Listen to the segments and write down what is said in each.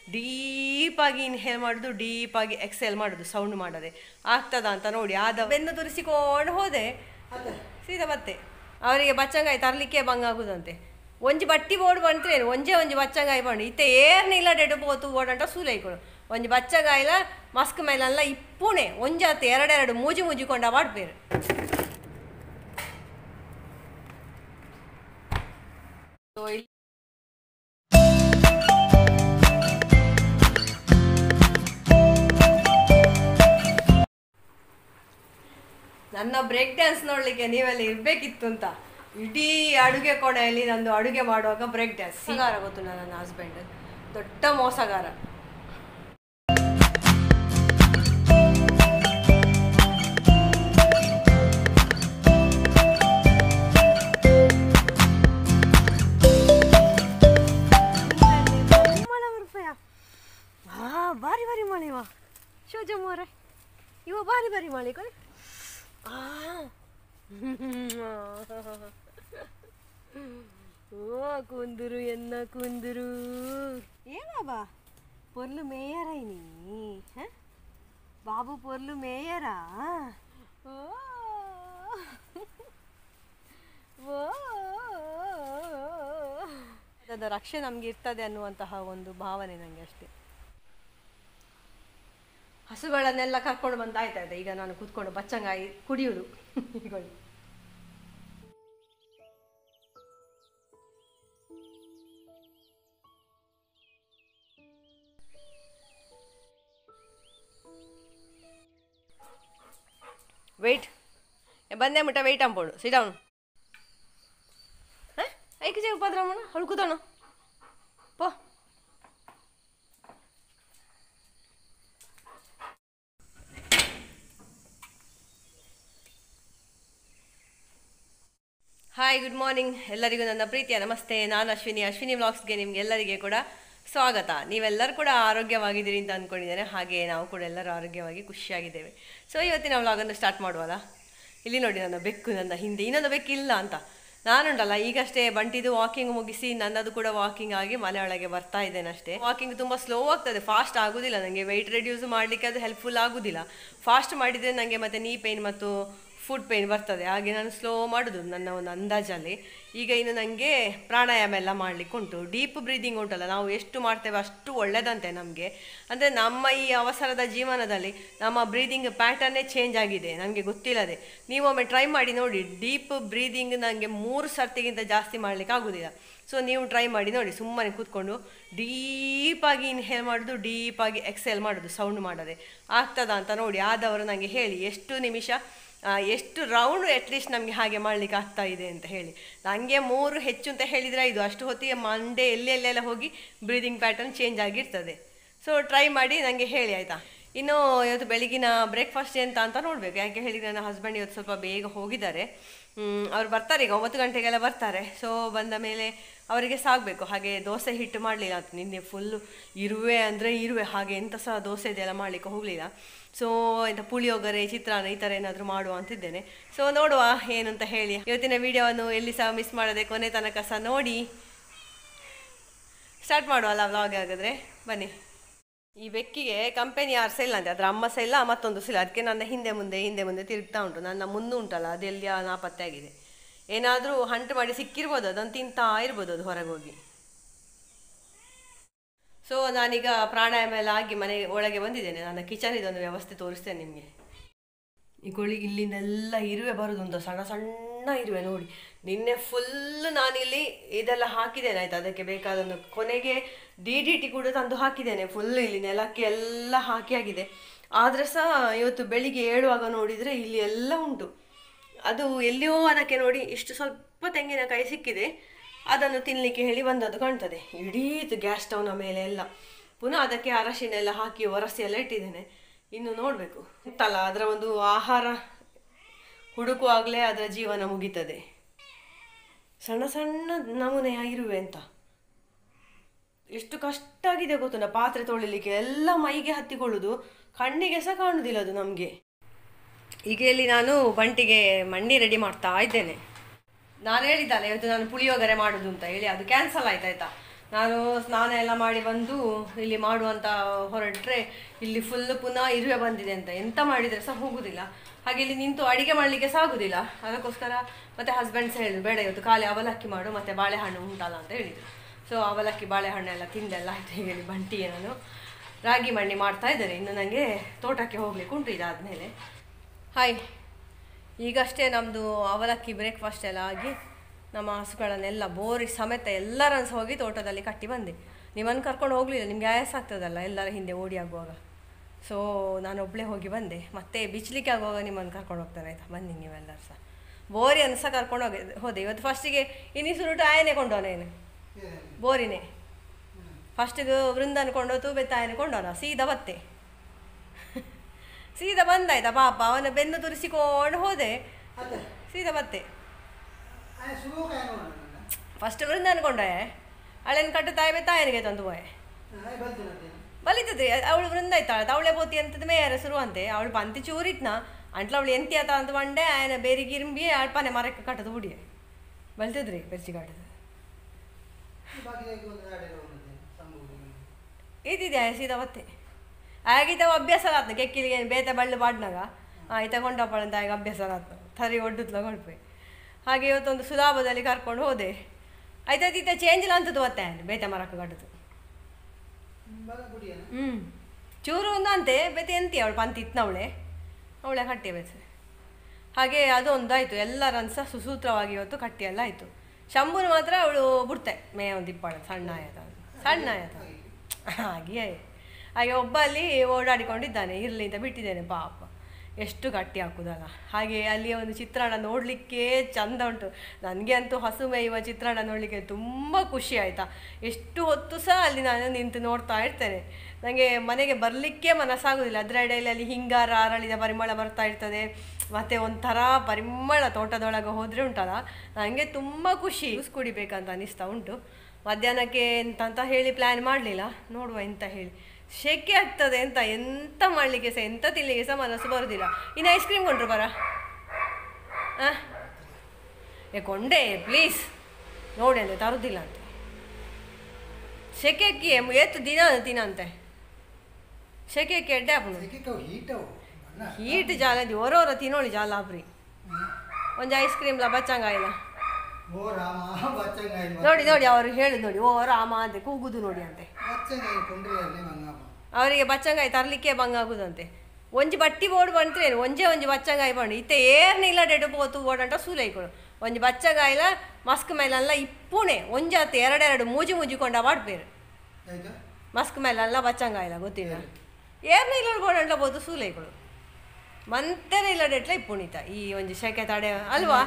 ಡೀಪಾಗಿ ಇನ್ಹೇಲ್ ಮಾಡೋದು, ಡೀಪಾಗಿ ಎಕ್ಸೇಲ್ ಮಾಡೋದು, ಸೌಂಡ್ ಮಾಡದೆ ಆಗ್ತದ ಅಂತ ನೋಡಿ ಆದ ಬೆನ್ನು ತುರಿಸಿಕೊಂಡು ಹೋದೆ. ಸೀದಾ ಮತ್ತೆ ಅವರಿಗೆ ಬಚ್ಚಂಗಾಯಿ ತರಲಿಕ್ಕೆ ಬಂಗಾಗುದಂತೆ. ಒಂಜಿ ಬಟ್ಟಿ ಬೋರ್ಡ್ ಬಂತ್ರೇನು ಒಂಜಿ ಬಚ್ಚಂಗಾಯಿ ಬಂಡು ಇತ್ತೆ ಏರ್ನಿಲ್ಲ ಡೆಡು ಪೋತು ಬೋರ್ಡ್ ಸೂಲೈಕೊಡು ಒಂಜಿ ಬಚ್ಚಗಾಯಿಲ ಮಸ್ಕ್ ಮೇಲೆಲ್ಲ ಇಪ್ಪುಣೆ ಒಂಜಾತು ಎರಡೆರಡು ಮೂಜಿಕೊಂಡ ಮಾಡ್ಬೇರು. ನನ್ನ ಬ್ರೇಕ್ ಡ್ಯಾನ್ಸ್ ನೋಡ್ಲಿಕ್ಕೆ ನೀವೆಲ್ಲ ಇರ್ಬೇಕಿತ್ತು ಅಂತ ಇಡೀ ಅಡುಗೆ ಕೋಣೆಯಲ್ಲಿ ನಂದು ಅಡುಗೆ ಮಾಡುವಾಗ ಬ್ರೇಕ್ ಡ್ಯಾನ್ಸ್. ಮೋಸಗಾರ ಗೊತ್ತು ನನ್ನ ಹಸ್ಬೆಂಡ್, ದೊಡ್ಡ ಮೋಸಗಾರ. ಬಾರಿ ಬಾರಿ ಮಳೆ ಇವ ಶೋಜಮ್ಮವ್ರೆ, ಇವ ಬಾರಿ ಬಾರಿ ಮಳೆ ಕೊನೆ. ಓ ಕುಂದುರು ಎನ್ನ ಕುಂದುರು ಏನಬಾ పొర్లు మేయరైని బాబు పొర్లు మేయరా. ಅದರ ರಕ್ಷೆ ನಮ್ಗೆ ಇರ್ತದೆ ಅನ್ನುವಂತಹ ಒಂದು ಭಾವನೆ ನನಗೆ ಅಷ್ಟೇ. ಹಸುಗಳನ್ನೆಲ್ಲ ಕರ್ಕೊಂಡು ಬಂದಾಯ್ತಾ ಇದೆ. ಈಗ ನಾನು ಕೂತ್ಕೊಂಡು ಬಚ್ಚಂಗಾಯಿ ಕುಡಿಯುವುದು. ವೆಯ್ಟ್ ಬಂದೇ ಮುಟ್ಟ ವೆಯ್ಟ್ ಅಂಬೋಡು ಸಿಡೌನ್ ಐಕೆ ಜೆ ಉಪದ್ರಮಣ ಹುಡುಕುದಣ ಪೋ. ಹಾಯ್, ಗುಡ್ ಮಾರ್ನಿಂಗ್ ಎಲ್ಲರಿಗೂ ನನ್ನ ಪ್ರೀತಿಯ ನಮಸ್ತೆ. ನಾನು ಅಶ್ವಿನಿ ವ್ಲಾಗ್ಸ್ಗೆ ನಿಮ್ಗೆ ಎಲ್ಲರಿಗೆ ಕೂಡ ಸ್ವಾಗತ. ನೀವೆಲ್ಲರೂ ಕೂಡ ಆರೋಗ್ಯವಾಗಿದ್ದೀರಿ ಅಂತ ಅಂದ್ಕೊಂಡಿದ್ದೇನೆ. ಹಾಗೆ ನಾವು ಕೂಡ ಎಲ್ಲರೂ ಆರೋಗ್ಯವಾಗಿ ಖುಷಿಯಾಗಿದ್ದೇವೆ. ಸೊ ಇವತ್ತಿನ ವ್ಲಾಗನ್ನು ಸ್ಟಾರ್ಟ್ ಮಾಡುವಲ್ಲ. ಇಲ್ಲಿ ನೋಡಿ ನನ್ನ ಬೆಕ್ಕು ನನ್ನ ಹಿಂದೆ, ಇನ್ನೊಂದು ಬೆಕ್ಕು ಇಲ್ಲ ಅಂತ ನಾನುಂಟಲ್ಲ ಈಗಷ್ಟೇ ಬಂಟಿದು ವಾಕಿಂಗ್ ಮುಗಿಸಿ ನನ್ನದು ಕೂಡ ವಾಕಿಂಗ್ ಆಗಿ ಮನೆ ಒಳಗೆ ಬರ್ತಾ ಇದ್ದೇನೆ ಅಷ್ಟೇ. ವಾಕಿಂಗ್ ತುಂಬ ಸ್ಲೋ ಆಗ್ತದೆ, ಫಾಸ್ಟ್ ಆಗೋದಿಲ್ಲ ನನಗೆ. ವೆಯ್ಟ್ ರೆಡ್ಯೂಸ್ ಮಾಡಲಿಕ್ಕೆ ಅದು ಹೆಲ್ಪ್ಫುಲ್ ಆಗೋದಿಲ್ಲ. ಫಾಸ್ಟ್ ಮಾಡಿದರೆ ನನಗೆ ಮತ್ತು ನೀ ಪೇಯ್ನ್ ಮತ್ತು ಫುಡ್ ಪೇಯ್ನ್ ಬರ್ತದೆ. ಹಾಗೆ ನಾನು ಸ್ಲೋ ಮಾಡೋದು ನನ್ನ ಒಂದು ಅಂದಾಜಲ್ಲಿ. ಈಗ ಇನ್ನು ನನಗೆ ಪ್ರಾಣಾಯಾಮ ಎಲ್ಲ ಮಾಡಲಿಕ್ಕೆ ಉಂಟು. ಡೀಪ್ ಬ್ರೀದಿಂಗ್ ಉಂಟಲ್ಲ, ನಾವು ಎಷ್ಟು ಮಾಡ್ತೇವೆ ಅಷ್ಟು ಒಳ್ಳೆಯದಂತೆ ನಮಗೆ. ಅಂದರೆ ನಮ್ಮ ಈ ಅವಸರದ ಜೀವನದಲ್ಲಿ ನಮ್ಮ ಬ್ರೀದಿಂಗ್ ಪ್ಯಾಟರ್ನೇ ಚೇಂಜ್ ಆಗಿದೆ, ನನಗೆ ಗೊತ್ತಿಲ್ಲದೆ. ನೀವೊಮ್ಮೆ ಟ್ರೈ ಮಾಡಿ ನೋಡಿ. ಡೀಪ್ ಬ್ರೀದಿಂಗ್ ನನಗೆ 3 ಸರ್ತಿಗಿಂತ ಜಾಸ್ತಿ ಮಾಡಲಿಕ್ಕೆ ಆಗೋದಿಲ್ಲ. ಸೊ ನೀವು ಟ್ರೈ ಮಾಡಿ ನೋಡಿ. ಸುಮ್ಮನೆ ಕೂತ್ಕೊಂಡು ಡೀಪಾಗಿ ಇನ್ಹೇಲ್ ಮಾಡೋದು, ಡೀಪಾಗಿ ಎಕ್ಸೇಲ್ ಮಾಡೋದು, ಸೌಂಡ್ ಮಾಡದೆ ಆಗ್ತದ ಅಂತ ನೋಡಿ. ಆದವರು ನನಗೆ ಹೇಳಿ ಎಷ್ಟು ನಿಮಿಷ ಎಷ್ಟು ರೌಂಡ್ ಅಟ್ಲೀಸ್ಟ್ ನಮಗೆ ಹಾಗೆ ಮಾಡಲಿಕ್ಕೆ ಆಗ್ತಾ ಇದೆ ಅಂತ ಹೇಳಿ. ನನಗೆ 3 ಹೆಚ್ಚು ಅಂತ ಹೇಳಿದರೆ ಇದು ಅಷ್ಟು ಹೊತ್ತಿಗೆ ಮಂಡೆ ಎಲ್ಲೆಲ್ಲೆಲ್ಲ ಹೋಗಿ ಬ್ರೀದಿಂಗ್ ಪ್ಯಾಟರ್ನ್ ಚೇಂಜ್ ಆಗಿರ್ತದೆ. ಸೊ ಟ್ರೈ ಮಾಡಿ ನನಗೆ ಹೇಳಿ ಆಯಿತಾ. ಇನ್ನು ಇವತ್ತು ಬೆಳಗಿನ ಬ್ರೇಕ್ಫಾಸ್ಟ್ ಅಂತ ನೋಡಬೇಕು. ಯಾಕೆ ಹೇಳಿದರೆ ನನ್ನ ಹಸ್ಬೆಂಡ್ ಇವತ್ತು ಸ್ವಲ್ಪ ಬೇಗ ಹೋಗಿದ್ದಾರೆ. ಅವ್ರು ಬರ್ತಾರೆ ಈಗ 9 ಗಂಟೆಗೆಲ್ಲ ಬರ್ತಾರೆ. ಸೊ ಬಂದ ಮೇಲೆ ಅವರಿಗೆ ಸಾಗಬೇಕು. ಹಾಗೆ ದೋಸೆ ಹಿಟ್ಟು ಮಾಡಲಿಲ್ಲ ಅಂತ ನಿನ್ನೆ ಫುಲ್ಲು ಇರುವೆ ಅಂದರೆ ಇರುವೆ, ಹಾಗೆ ಎಂಥ ಸಹ ದೋಸೆ ಇದೆಲ್ಲ ಮಾಡಲಿಕ್ಕೆ ಹೋಗಲಿಲ್ಲ. ಸೊ ಎಂಥ ಪುಳಿಯೋಗರೆ, ಚಿತ್ರಾನ್ನ ಈ ಥರ ಏನಾದರೂ ಮಾಡುವ ಅಂತಿದ್ದೇನೆ. ಸೊ ನೋಡುವ ಏನು ಅಂತ ಹೇಳಿ. ಇವತ್ತಿನ ವಿಡಿಯೋವನ್ನು ಎಲ್ಲಿ ಸಹ ಮಿಸ್ ಮಾಡದೆ ಕೊನೆ ತನಕ ಸಹ ನೋಡಿ. ಸ್ಟಾರ್ಟ್ ಮಾಡುವಲ್ಲ ವ್ಲಾಗ್ ಹಾಗಾದರೆ ಬನ್ನಿ. ಈ ಬೆಕ್ಕಿಗೆ ಕಂಪೆನಿ ಯಾರು ಸಹ ಇಲ್ಲ ಅಂತೆ, ಅದರ ಅಮ್ಮ ಸಹ ಇಲ್ಲ, ಮತ್ತೊಂದು ಸಹ ಇಲ್ಲ. ಅದಕ್ಕೆ ನನ್ನ ಹಿಂದೆ ಮುಂದೆ ತಿರುಗ್ತಾ ಉಂಟು. ನನ್ನ ಮುಂದೆ ಉಂಟಲ್ಲ ಅದೆಲ್ಲಿ ನಾಪತ್ತೆ ಆಗಿದೆ. ಏನಾದರೂ ಹಂಟ್ ಮಾಡಿ ಸಿಕ್ಕಿರ್ಬೋದು, ಅದನ್ನು ತಿಂತಾ ಇರ್ಬೋದು ಅದು ಹೊರಗೆ ಹೋಗಿ. ಸೊ ನಾನೀಗ ಪ್ರಾಣಾಯಾಮ ಎಲ್ಲ ಆಗಿ ಮನೆ ಒಳಗೆ ಬಂದಿದ್ದೇನೆ. ನನ್ನ ಕಿಚನ್ ಇದೊಂದು ವ್ಯವಸ್ಥೆ ತೋರಿಸ್ತೇನೆ ನಿಮಗೆ. ಈಗೊಳ್ಳಿ ಇಲ್ಲಿಂದೆಲ್ಲ ಇರುವೆ ಬರೋದು ಒಂದು ಸಣ್ಣ ಸಣ್ಣ ಇರುವೆ ನೋಡಿ. ನಿನ್ನೆ ಫುಲ್ ನಾನಿಲ್ಲಿ ಇದೆಲ್ಲ ಹಾಕಿದ್ದೇನೆ ಆಯಿತಾ. ಅದಕ್ಕೆ ಬೇಕಾದೊಂದು ಕೊನೆಗೆ DDT ಕೂಡ ತಂದು ಹಾಕಿದ್ದೇನೆ. ಫುಲ್ ಇಲ್ಲಿ ನೆಲಕ್ಕೆ ಎಲ್ಲ ಹಾಕಿ ಆಗಿದೆ. ಆದರೆ ಸಹ ಇವತ್ತು ಬೆಳಿಗ್ಗೆ ಏಳುವಾಗ ನೋಡಿದರೆ ಇಲ್ಲಿ ಎಲ್ಲ ಉಂಟು. ಅದು ಎಲ್ಲಿಯೋ ಅದಕ್ಕೆ ನೋಡಿ ಇಷ್ಟು ಸ್ವಲ್ಪ ತೆಂಗಿನಕಾಯಿ ಸಿಕ್ಕಿದೆ, ಅದನ್ನು ತಿನ್ನಲಿಕ್ಕೆ ಹೇಳಿ ಬಂದದ್ದು ಕಾಣ್ತದೆ. ಇಡೀ ಗ್ಯಾಸ್ ಸ್ಟವ್ನ ಮೇಲೆ ಎಲ್ಲ ಪುನಃ ಅದಕ್ಕೆ ಅರಶಿನ ಎಲ್ಲ ಹಾಕಿ ಒರೆಸಿ ಎಲ್ಲ ಇಟ್ಟಿದ್ದೇನೆ. ಇನ್ನು ನೋಡಬೇಕು ಗೊತ್ತಲ್ಲ, ಅದರ ಒಂದು ಆಹಾರ ಹುಡುಕುವಾಗಲೇ ಅದರ ಜೀವನ ಮುಗೀತದೆ. ಸಣ್ಣ ಸಣ್ಣ ನಮೂನೆಯ ಇರುವೆ ಅಂತ ಎಷ್ಟು ಕಷ್ಟ ಆಗಿದೆ ಗೊತ್ತುಂಟ. ಪಾತ್ರೆ ತೊಳಿಲಿಕ್ಕೆ ಎಲ್ಲ ಮೈಗೆ ಹತ್ತಿಕೊಳ್ಳೋದು, ಕಣ್ಣಿಗೆ ಸಹ ಕಾಣುವುದಿಲ್ಲ ಅದು ನಮಗೆ. ಈಗ ಇಲ್ಲಿ ನಾನು ಬಂಟಿಗೆ ಮಂಡಿ ರೆಡಿ ಮಾಡ್ತಾ ಇದ್ದೇನೆ. ನಾನು ಹೇಳಿದ್ದಲ್ಲ ಇವತ್ತು ನಾನು ಪುಳಿಯೋಗರೆ ಮಾಡೋದು ಅಂತ ಹೇಳಿ, ಅದು ಕ್ಯಾನ್ಸಲ್ ಆಯ್ತಾಯ್ತಾ. ನಾನು ಸ್ನಾನ ಎಲ್ಲ ಮಾಡಿ ಬಂದು ಇಲ್ಲಿ ಮಾಡುವಂತ ಹೊರಟ್ರೆ ಇಲ್ಲಿ ಫುಲ್ ಪುನಃ ಇರುವೆ ಬಂದಿದೆ ಅಂತ, ಎಂತ ಮಾಡಿದರೆ ಸಹ ಹೋಗುದಿಲ್ಲ. ಹಾಗೆ ಇಲ್ಲಿ ನಿಂತು ಅಡಿಗೆ ಮಾಡಲಿಕ್ಕೆ ಸಹ ಆಗುದಿಲ್ಲ. ಅದಕ್ಕೋಸ್ಕರ ಮತ್ತೆ ಹಸ್ಬೆಂಡ್ಸ್ ಹೇಳಿದ್ರು, ಬೇಡ ಇವತ್ತು ಖಾಲಿ ಅವಲಕ್ಕಿ ಮಾಡು ಮತ್ತೆ ಬಾಳೆಹಣ್ಣು ಉಂಟಲ್ಲ ಅಂತ ಹೇಳಿದ್ರು. ಸೊ ಅವಲಕ್ಕಿ ಬಾಳೆಹಣ್ಣೆಲ್ಲ ತಿಂದೆಲ್ಲ ಆಯ್ತು. ಈಗ ಇಲ್ಲಿ ಬಂಟಿಗೆ ನಾನು ರಾಗಿ ಮಣ್ಣಿ ಮಾಡ್ತಾ ಇದ್ದಾರೆ. ಇನ್ನು ನನಗೆ ತೋಟಕ್ಕೆ ಹೋಗ್ಲಿಕ್ಕೆ ಉಂಟು ಇದಾದ್ಮೇಲೆ. ಹಾಯ್, ಈಗಷ್ಟೇ ನಮ್ಮದು ಅವಲಕ್ಕಿ ಬ್ರೇಕ್ಫಾಸ್ಟ್ ಎಲ್ಲ ಆಗಿ ನಮ್ಮ ಹಸುಗಳನ್ನೆಲ್ಲ ಬೋರಿ ಸಮೇತ ಎಲ್ಲರನ್ನು ಸಹ ಹೋಗಿ ತೋಟದಲ್ಲಿ ಕಟ್ಟಿ ಬಂದೆ. ನಿಮ್ಮನ್ನು ಕರ್ಕೊಂಡು ಹೋಗಲಿಲ್ಲ, ನಿಮಗೆ ಆಯಾಸ ಆಗ್ತದಲ್ಲ ಎಲ್ಲರ ಹಿಂದೆ ಓಡಿ ಆಗುವಾಗ. ಸೊ ನಾನು ಒಬ್ಬಳೇ ಹೋಗಿ ಬಂದೆ. ಮತ್ತೆ ಬಿಚ್ಚಲಿಕ್ಕೆ ಆಗುವಾಗ ನಿಮ್ಮನ್ನು ಕರ್ಕೊಂಡು ಹೋಗ್ತಾರೆ ಆಯಿತಾ. ಬನ್ನಿ ನೀವೆಲ್ಲರೂ ಸಹ. ಬೋರಿಯನ್ನು ಸಹ ಕರ್ಕೊಂಡು ಹೋದೆ. ಇವತ್ತು ಫಸ್ಟಿಗೆ ಇನ್ನಿಸುರುಟು ಆಯನೇ ಕೊಂಡೋನೇನು ಬೋರಿನೇ. ಫಸ್ಟಿಗೆ ವೃಂದನ ಕೊಂಡೋತು, ಬೆತ್ತಾಯನೆ ಕೊಂಡೋನ, ಸೀದಾ ಬತ್ತೆ ಸೀದಾ ಬಂದಾಯ್ತಾ ಪಾಪ. ಅವನ ಬೆನ್ನು ತುರಿಸಿಕೊಂಡು ಹೋದೆ, ಸೀದಾ ಬತ್ತೆ. ಫಸ್ಟ್ ವೃಂದನ ಕೊಂಡೋಯ ಅವಳೇನು ಕಟ್ಟು ತಾಯಿ ಬೆತ್ತಾಯನಿಗೆ ತಂದು ಹೋಯ್ ಬಲಿತದ್ರಿ. ಅವಳು ವೃಂದ ಆಯ್ತಾಳ ಅವಳೆ ಬೋತಿ ಅಂತದ ಮೇಯರ ಶುರುವಂತೆ. ಅವಳು ಪಂತಿ ಚೂರಿಟ್ನ ಅಂಟ್ಲ ಅವಳು ಎಂತಿ ಆತ ಅಂತ ಬಂಡೆ ಆಯನ ಬೇರೆ ಗಿರ್ಬಿ ಅಳ್ಪಾನೆ ಮರಕ್ಕೆ ಕಟ್ಟದು ಹುಡಿಯ ಬಲ್ತಿದ್ರಿ ಬೆರ್ಚಿ ಕಾಟದು ಇದಿದೆ ಸೀದಾ ಬತ್ತೆ. ಆಗಿದ್ದಾವ ಅಭ್ಯಾಸ ಆತ್ನ ಕೆಕ್ಕಿಲಿಗೆ ಬೇತೆ ಬಳ್ಳು ಬಾಡ್ನಾಗ ಆಯ್ತಾ ಕೊಂಡಪ್ಪಳಂತ ಆಗ ಅಭ್ಯಾಸ ಆತ್ನ ಥರಿ ಒಡ್ಡುತ್ತಲ ಕೊಡ್ಪೆ. ಹಾಗೆ ಇವತ್ತೊಂದು ಸುಲಾಭದಲ್ಲಿ ಕರ್ಕೊಂಡು ಹೋದೆ. ಆಯ್ತಾಯ್ತು ಚೇಂಜ್ ಇಲ್ಲ ಅಂತದ್ದು ಒತ್ತೆ ಬೇತೆ ಮರಕ್ಕೆ ಕಟ್ಟದು. ಚೂರು ಒಂದು ಅಂತೆ ಬೇತೆ ಎಂತಿ ಅವಳು ಪಂತಿ ಇತ್ನವಳೆ ಅವಳೆ ಕಟ್ಟಿ ಬೇಸೆ. ಹಾಗೆ ಅದೊಂದಾಯಿತು. ಎಲ್ಲರನ್ನು ಸಹ ಸುಸೂತ್ರವಾಗಿ ಇವತ್ತು ಕಟ್ಟಿ ಎಲ್ಲ ಆಯಿತು. ಶಂಭುನ ಮಾತ್ರ ಅವಳು ಬಿಡ್ತೆ ಮೇ ಒಂದು ಇಪ್ಪಾಳ ಸಣ್ಣ ಆಯತ ಹಾಗೆ. ಹಾಗೆ ಒಬ್ಬ ಅಲ್ಲಿ ಓಡಾಡಿಕೊಂಡಿದ್ದಾನೆ, ಇರಲಿ ಅಂತ ಬಿಟ್ಟಿದ್ದೇನೆ ಪಾಪ. ಎಷ್ಟು ಗಟ್ಟಿ ಹಾಕುದಲ್ಲ. ಹಾಗೆ ಅಲ್ಲಿಯ ಒಂದು ಚಿತ್ರಾನ್ನ ನೋಡಲಿಕ್ಕೆ ಚಂದ ಉಂಟು. ನನಗೆ ಅಂತೂ ಹಸು ಮೇಯುವ ಚಿತ್ರಾನ್ನ ನೋಡಲಿಕ್ಕೆ ತುಂಬ ಖುಷಿ ಆಯಿತಾ. ಎಷ್ಟು ಹೊತ್ತು ಸಹ ಅಲ್ಲಿ ನಾನು ನಿಂತು ನೋಡ್ತಾ ಇರ್ತೇನೆ. ನನಗೆ ಮನೆಗೆ ಬರಲಿಕ್ಕೆ ಮನಸ್ಸಾಗೋದಿಲ್ಲ. ಅದರ ಎಡೆಯಲ್ಲಿ ಅಲ್ಲಿ ಹಿಂಗಾರ ಅರಳಿದ ಪರಿಮಳ ಬರ್ತಾ ಇರ್ತದೆ. ಮತ್ತು ಒಂಥರ ಪರಿಮಳ ತೋಟದೊಳಗೆ ಹೋದರೆ ಉಂಟಲ್ಲ, ನನಗೆ ತುಂಬ ಖುಷಿ. ಜ್ಯೂಸ್ ಕುಡಿಬೇಕಂತ ಅನ್ನಿಸ್ತಾ ಉಂಟು. ಮಧ್ಯಾಹ್ನಕ್ಕೆ ಎಂತ ಹೇಳಿ ಪ್ಲ್ಯಾನ್ ಮಾಡಲಿಲ್ಲ, ನೋಡುವ ಎಂತ ಹೇಳಿ. ಶೆಕೆ ಆಗ್ತದೆ ಎಂತ ಮಾಡಲಿಕ್ಕೆ ಸಹ ಎಂತ ತಿನ್ನಲಿಕ್ಕೆ ಸಹ ಮನಸ್ಸು ಬರೋದಿಲ್ಲ. ಇನ್ನು ಐಸ್ ಕ್ರೀಮ್ ಕೊಂಡ್ರು ಬರ ಕೊಂಡೆ ಪ್ಲೀಸ್ ನೋಡಿ ಅಂತೆ ತರುದಿಲ್ಲ ಅಂತೆ. ಶೆಕೆಕ್ಕೆ ಏತು ದಿನ ಅಂತೆ ಶೆಕೆಕ್ಕೆ ಎಡ್ಡೆ ಹೀಟ್ ಜಾಲದಿ ಹೊರವರ ತಿನ್ನೋಳಿ ಜಾಲ ಆಪ್ರಿ. ಒಂದು ಐಸ್ ಕ್ರೀಮ್ಲ ಬಚ್ಚಂಗಾಯಿಲ್ಲ ನೋಡಿ ಅವ್ರು ಹೇಳುದು ನೋಡಿ, ಓ ರಾಮ ಅಂತ ಕೂಗುದು ನೋಡಿ ಅಂತೆ. ಅವರಿಗೆ ಬಚ್ಚಂಗಾಯಿ ತರಲಿಕ್ಕೆ ಬಂಗಾಗುದಂತೆ. ಒಂಜಿ ಬಟ್ಟಿ ಬೋರ್ಡ್ ಬಂತ್ರೇನು ಒಂಜಿ ಬಚ್ಚಂಗಾಯಿ ಬಂಡು ಇತ್ತೆ ಏರ್ನಿಲ್ಲ ಡೆಡು ಪೋತು ಓಡಂಟ ಸೂಲೈಕೊಳು. ಒಂಜಿ ಬಚ್ಚಂಗಾಯಿಲ ಮಸ್ಕ್ ಮೇಲೆಲ್ಲ ಇಪ್ಪುಣೆ ಒಂಜಾತು ಎರಡೆರಡು ಮೂಜಿಕೊಂಡ ಬಾಡ್ಪೇರು. ಮಸ್ಕ್ ಮೇಲೆಲ್ಲ ಬಚ್ಚಂಗಾಯಿಲ್ಲ ಗೊತ್ತಿಲ್ಲ. ಏರ್ನ ಇಲ್ಲ ಬೋಡಂಟ ಪೋತು ಸೂಲೈಕೊಳು ಮಂತೆನೇ ಇಲ್ಲ ಡೆಟ್ಲ ಇಪ್ಪುಣಿತ ಈ ಒಂಜಿ ಶೆಕೆ ತಡೆ ಅಲ್ವಾ.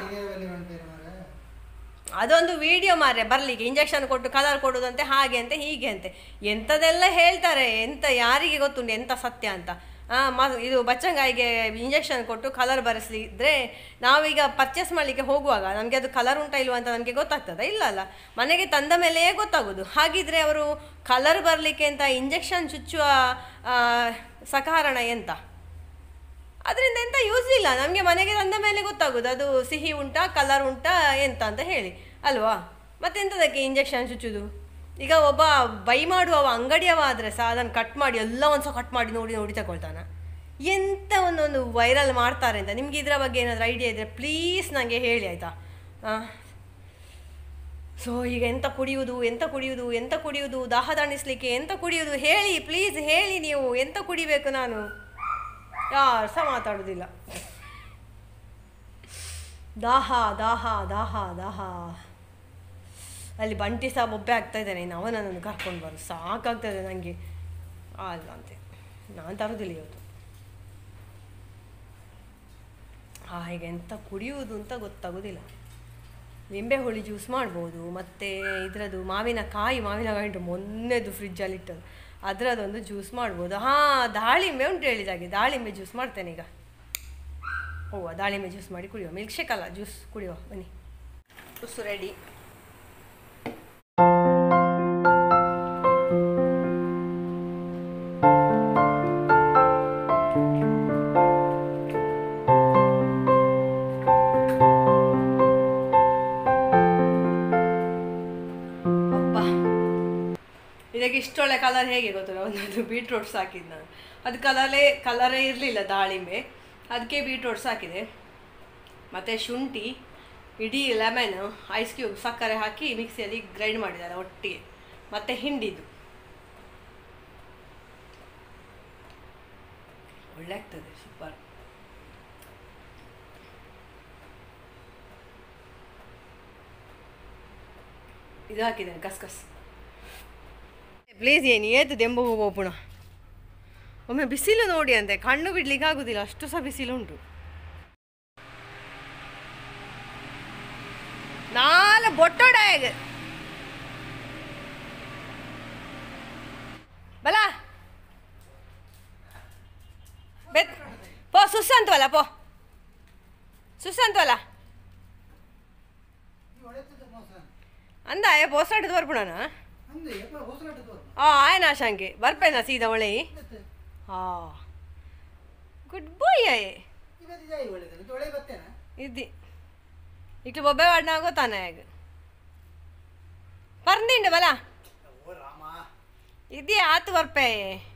ಅದೊಂದು ವಿಡಿಯೋ ಮಾರ್ರೆ ಬರಲಿಕ್ಕೆ ಇಂಜೆಕ್ಷನ್ ಕೊಟ್ಟು ಕಲರ್ ಕೊಡೋದಂತೆ ಹಾಗೆ ಅಂತೆ ಹೀಗೆ ಅಂತೆ ಎಂಥದೆಲ್ಲ ಹೇಳ್ತಾರೆ. ಎಂತ ಯಾರಿಗೆ ಗೊತ್ತುಂಟು ಎಂಥ ಸತ್ಯ ಅಂತ. ಇದು ಬಚ್ಚಂಗಾಯಿಗೆ ಇಂಜೆಕ್ಷನ್ ಕೊಟ್ಟು ಕಲರ್ ಬರೆಸಲಿದ್ರೆ ನಾವೀಗ ಪರ್ಚೇಸ್ ಮಾಡಲಿಕ್ಕೆ ಹೋಗುವಾಗ ನಮಗೆ ಅದು ಕಲರ್ ಉಂಟಾ ಇಲ್ವಾ ಅಂತ ನಮಗೆ ಗೊತ್ತಾಗ್ತದ? ಇಲ್ಲ ಅಲ್ಲ, ಮನೆಗೆ ತಂದ ಮೇಲೆಯೇ ಗೊತ್ತಾಗೋದು. ಹಾಗಿದ್ರೆ ಅವರು ಕಲರ್ ಬರಲಿಕ್ಕೆ ಅಂತ ಇಂಜೆಕ್ಷನ್ ಚುಚ್ಚುವ ಸಕಾರಣ ಎಂತ? ಅದರಿಂದ ಎಂತ ಯೂಸ್ ಇಲ್ಲ. ನಮಗೆ ಮನೆಗೆ ತಂದ ಮೇಲೆ ಗೊತ್ತಾಗೋದು ಅದು ಸಿಹಿ ಉಂಟಾ ಕಲರ್ ಉಂಟಾ ಎಂತ ಅಂತ ಹೇಳಿ ಅಲ್ವಾ. ಮತ್ತೆಂಥದಕ್ಕೆ ಇಂಜೆಕ್ಷನ್ ಚುಚ್ಚುದು? ಈಗ ಒಬ್ಬ ಬೈ ಮಾಡುವವ ಅಂಗಡಿಯವ ಆದರೆ ಸಹ ಅದನ್ನು ಕಟ್ ಮಾಡಿ ಎಲ್ಲ ಒಂದು ಸಹ ಕಟ್ ಮಾಡಿ ನೋಡಿ ತಗೊಳ್ತಾನ. ಎಂತ ಒಂದೊಂದು ವೈರಲ್ ಮಾಡ್ತಾರೆ ಅಂತ. ನಿಮ್ಗೆ ಇದರ ಬಗ್ಗೆ ಏನಾದರೂ ಐಡಿಯಾ ಇದ್ದರೆ ಪ್ಲೀಸ್ ನನಗೆ ಹೇಳಿ ಆಯಿತಾ. ಸೊ ಈಗ ಎಂತ ಕುಡಿಯುವುದು ದಾಹ ತಣಿಸ್ಲಿಕ್ಕೆ ಎಂತ ಕುಡಿಯುವುದು ಹೇಳಿ ಪ್ಲೀಸ್ ಹೇಳಿ. ನೀವು ಎಂತ ಕುಡಿಬೇಕು? ನಾನು ಯಾರು ಸಹ ಮಾತಾಡೋದಿಲ್ಲ. ದಾಹ ದಾಹ ದಾಹ ದಾಹ. ಅಲ್ಲಿ ಬಂಟಿ ಸಹ ಬೊಬ್ಬೆ ಆಗ್ತಾ ಇದ್ದಾನೆ. ಇನ್ನು ಅವನನ್ನು ಕರ್ಕೊಂಡು ಬರು ಸಾಕಾಗ್ತದೆ ನನಗೆ. ಅಲ್ಲ ಅಂತೆ ನಾನು ತರೋದಿಲ್ಲ ಇವತ್ತು. ಈಗ ಎಂತ ಕುಡಿಯುವುದು ಅಂತ ಗೊತ್ತಾಗೋದಿಲ್ಲ. ಲಿಂಬೆ ಹುಳಿ ಜ್ಯೂಸ್ ಮಾಡ್ಬೋದು. ಮತ್ತು ಇದರದ್ದು ಮಾವಿನಕಾಯಿ ಉಂಟು ಮೊನ್ನೆದು ಫ್ರಿಜ್ಜಲ್ಲಿ ಇಟ್ಟದು, ಅದರದೊಂದು ಜ್ಯೂಸ್ ಮಾಡ್ಬೋದು. ದಾಳಿಂಬೆ ಉಂಟು ಹೇಳಿದಾಗೆ ದಾಳಿಂಬೆ ಜ್ಯೂಸ್ ಮಾಡ್ತೇನೆ ಈಗ. ದಾಳಿಂಬೆ ಜ್ಯೂಸ್ ಮಾಡಿ ಕುಡಿಯುವ. ಮಿಲ್ಕ್ ಶೇಕ್ ಅಲ್ಲ, ಜ್ಯೂಸ್ ಕುಡಿಯುವ ಬನ್ನಿ. Juice ready. ಒಳ್ಳೆ ಕಲರ್ ಹೇಗೆ ಗೊತ್ತಿಲ್ಲ, ಒಂದೊಂದು ಬೀಟ್ರೋಟ್ಸ್ ಹಾಕಿದ್ದು ನಾನು. ಅದು ಕಲರೇ ಇರಲಿಲ್ಲ ದಾಳಿಂಬೆ, ಅದಕ್ಕೆ ಬೀಟ್ರೋಟ್ಸ್ ಹಾಕಿದೆ. ಮತ್ತು ಶುಂಠಿ, ಇಡೀ ಲೆಮನ್, ಐಸ್ ಕ್ಯೂಬ್, ಸಕ್ಕರೆ ಹಾಕಿ ಮಿಕ್ಸಿಯಲ್ಲಿ ಗ್ರೈಂಡ್ ಮಾಡಿದ್ದಾರೆ ಒಟ್ಟಿಗೆ. ಮತ್ತು ಹಿಂಡಿದ್ದು ಒಳ್ಳೆ ಆಗ್ತದೆ, ಸೂಪರ್. ಇದು ಹಾಕಿದ್ದೇನೆ ಕಸ್ಕಸ್. ಪ್ಲೀಸ್ ಏನು ಏತು ದೆಂಬ ಹೋಗೋಣ. ಒಮ್ಮೆ ಬಿಸಿಲು ನೋಡಿ ಅಂತೆ, ಕಣ್ಣು ಬಿಡ್ಲಿಕ್ಕೆ ಆಗುದಿಲ್ಲ, ಅಷ್ಟು ಸಹ ಬಿಸಿಲು ಉಂಟು. ನಾಲ್ ಬೊಟ್ಟೋಡಾಗ ಬಲ ಬೆತ್ ಪೋ ಸುಸ್ಸಂತವಲ್ಲ, ಪೋ ಸುಸ್ಸಂತವಲ್ಲ ಅಂದ ಪೋಸ್ಟಾಟದ ಬರ್ಬಿಡೋಣ. ಆಯ್ನ ಆಶಾಂಗೆ ಬರ್ಪೇನಾ ಸೀದಾ ಒಳ್ಳೆ. ಹಾಂ ಗುಡ್ ಬಾಯ್ ಇದ್ದಿ ಇಟ್ಟು ಬೊಬ್ಬೆ ವಾಡ್ನ ಗೊತ್ತಾನ ಈಗ ಪರ್ದಿಂಡು ಬಲ ಇದ್ದಿ ಆತು ಬರ್ಪೆ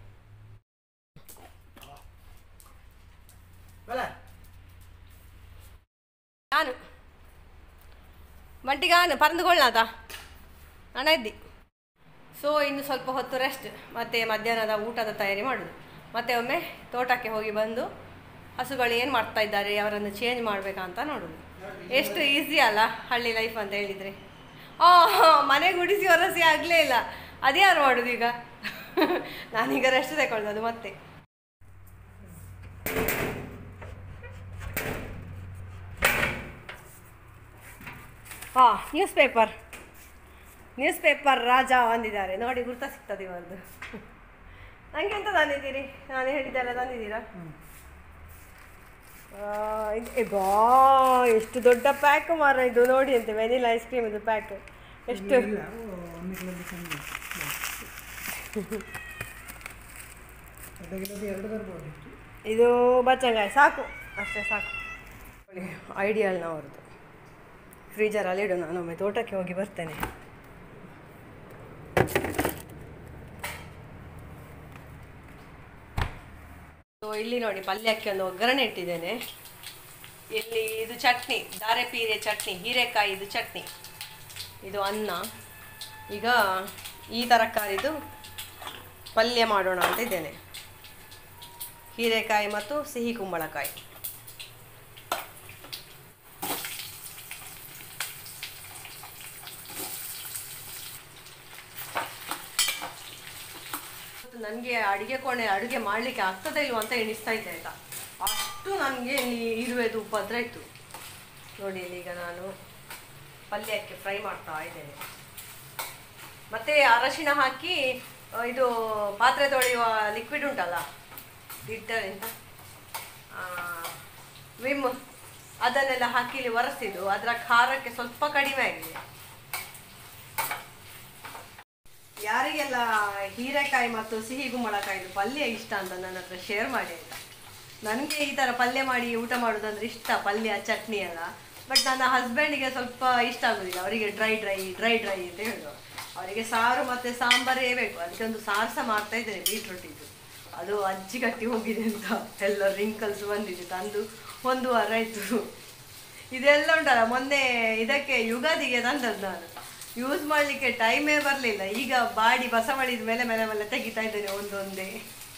ನಾನು ಮಂಟಿಗಾನು ಪರಂದುಕೊಳ್ಳಾತ ಹಣ ಇದ್ದಿ. ಸೊ ಇನ್ನು ಸ್ವಲ್ಪ ಹೊತ್ತು ರೆಸ್ಟ್, ಮತ್ತು ಮಧ್ಯಾಹ್ನದ ಊಟದ ತಯಾರಿ ಮಾಡೋದು. ಮತ್ತೆ ಒಮ್ಮೆ ತೋಟಕ್ಕೆ ಹೋಗಿ ಬಂದು ಹಸುಗಳು ಏನು ಮಾಡ್ತಾ ಇದ್ದಾರೆ, ಅವರನ್ನು ಚೇಂಜ್ ಮಾಡಬೇಕಂತ ನೋಡೋದು. ಎಷ್ಟು ಈಸಿ ಅಲ್ಲ ಹಳ್ಳಿ ಲೈಫ್ ಅಂತ ಹೇಳಿದರೆ. ಮನೆ ಗುಡಿಸಿ ಹೊರಸಿ ಆಗಲೇ ಇಲ್ಲ, ಅದೇ ಯಾರು ಮಾಡೋದು ಈಗ. ನಾನೀಗ ರೆಸ್ಟ್ ತಗೊಳ್ಳೋದು ಮತ್ತೆ. ನ್ಯೂಸ್ ಪೇಪರ್ ರಾಜ ಬಂದಿದ್ದಾರೆ ನೋಡಿ, ಗುರ್ತಾ ಸಿಗ್ತದೆ ಇವರದ್ದು. ನನಗೆ ಎಂತ ತಂದಿದ್ದೀರಿ, ನಾನು ಹೇಳಿದ್ದೆಲ್ಲ ತಂದಿದ್ದೀರಾ? ಬಾ ಎಷ್ಟು ದೊಡ್ಡ ಪ್ಯಾಕ್ ಮಾರ ಇದು ನೋಡಿ ಅಂತೆ, ವೆನಿಲಾ ಐಸ್ ಕ್ರೀಮ್ ಇದು ಪ್ಯಾಕ್ ಎಷ್ಟು. ಇದು ಬಚ್ಚಂಗಾಯಿ ಸಾಕು, ಅಷ್ಟೇ ಸಾಕು. ಐಡಿಯಲ್ನವ್ರದ್ದು ಫ್ರೀಜರಲ್ಲಿ ಇಡು, ನಾನೊಮ್ಮೆ ತೋಟಕ್ಕೆ ಹೋಗಿ ಬರ್ತೇನೆ. ಸೊ ಇಲ್ಲಿ ನೋಡಿ ಪಲ್ಯಕ್ಕೆ ಒಂದು ಒಗ್ಗರಣೆ ಇಟ್ಟಿದ್ದೇನೆ. ಇಲ್ಲಿ ಇದು ಚಟ್ನಿ, ದಾರೆಪೀರೆ ಚಟ್ನಿ, ಹೀರೆಕಾಯಿ ಇದು ಚಟ್ನಿ, ಇದು ಅನ್ನ. ಈಗ ಈ ತರಕಾರಿದು ಪಲ್ಯ ಮಾಡೋಣ ಅಂತ ಇದ್ದೇನೆ, ಹೀರೆಕಾಯಿ ಮತ್ತು ಸಿಹಿ ಕುಂಬಳಕಾಯಿ. ನನಗೆ ಅಡುಗೆ ಮಾಡಲಿಕ್ಕೆ ಆಗ್ತದೆ ಇಲ್ವ ಅಂತ ಎಣಿಸ್ತಾ ಇದ್ದೆ ಆಯಿತಾ, ಅಷ್ಟು ನನಗೆ ಇಲ್ಲಿ ಇರುವೆದು ಉಪದ್ರ ಇತ್ತು ನೋಡಿ. ಈಗ ನಾನು ಪಲ್ಯಕ್ಕೆ ಫ್ರೈ ಮಾಡ್ತಾ ಇದ್ದೇನೆ. ಮತ್ತು ಅರಶಿನ ಹಾಕಿ ಇದು ಪಾತ್ರೆ ತೊಳೆಯುವ ಲಿಕ್ವಿಡ್ ಉಂಟಲ್ಲ, ಡಿಟರ್ಜೆಂಟ್ ವಿಮ್, ಅದನ್ನೆಲ್ಲ ಹಾಕಿ ಇಲ್ಲಿ ಒರೆಸಿದ್ದು, ಅದರ ಖಾರಕ್ಕೆ ಸ್ವಲ್ಪ ಕಡಿಮೆ ಆಗಿದೆ. ಯಾರಿಗೆಲ್ಲ ಹೀರೆಕಾಯಿ ಮತ್ತು ಸಿಹಿ ಕುಂಬಳಕಾಯಿದು ಪಲ್ಯ ಇಷ್ಟ ಅಂತ ನನ್ನ ಹತ್ರ ಶೇರ್ ಮಾಡಿ ಆಯಿತಾ. ನನಗೆ ಈ ಥರ ಪಲ್ಯ ಮಾಡಿ ಊಟ ಮಾಡೋದಂದ್ರೆ ಇಷ್ಟ, ಪಲ್ಯ ಚಟ್ನಿ ಎಲ್ಲ. ಬಟ್ ನನ್ನ ಹಸ್ಬೆಂಡಿಗೆ ಸ್ವಲ್ಪ ಇಷ್ಟ ಆಗೋದಿಲ್ಲ, ಅವರಿಗೆ ಡ್ರೈ ಅಂತ ಹೇಳೋದು. ಅವರಿಗೆ ಸಾರು ಮತ್ತು ಸಾಂಬಾರೇ ಬೇಕು. ಅದಕ್ಕೆ ಒಂದು ಸಾರು ಸಹ ಮಾಡ್ತಾ ಇದ್ದೇನೆ ಬೀಟ್ರೂಟಿದ್ದು, ಅದು ಅಜ್ಜಿ ಕಟ್ಟಿ ಹೋಗಿದೆ ಅಂತ ಎಲ್ಲ ರಿಂಕಲ್ಸ್ ಬಂದಿದೆ, ತಂದು 1 ವಾರ ಆಯಿತು. ಇದೆಲ್ಲ ಉಂಟಲ್ಲ, ಮೊನ್ನೆ ಇದಕ್ಕೆ ಯುಗಾದಿಗೆ ತಂದದ್ದು, ನಾನು ಯೂಸ್ ಮಾಡಲಿಕ್ಕೆ ಟೈಮೇ ಬರಲಿಲ್ಲ. ಈಗ ಬಾಡಿ ಬಸವಳಿದ ಮೇಲೆ ತೆಗಿತಾ ಇದ್ದೇನೆ ಒಂದೊಂದೇ.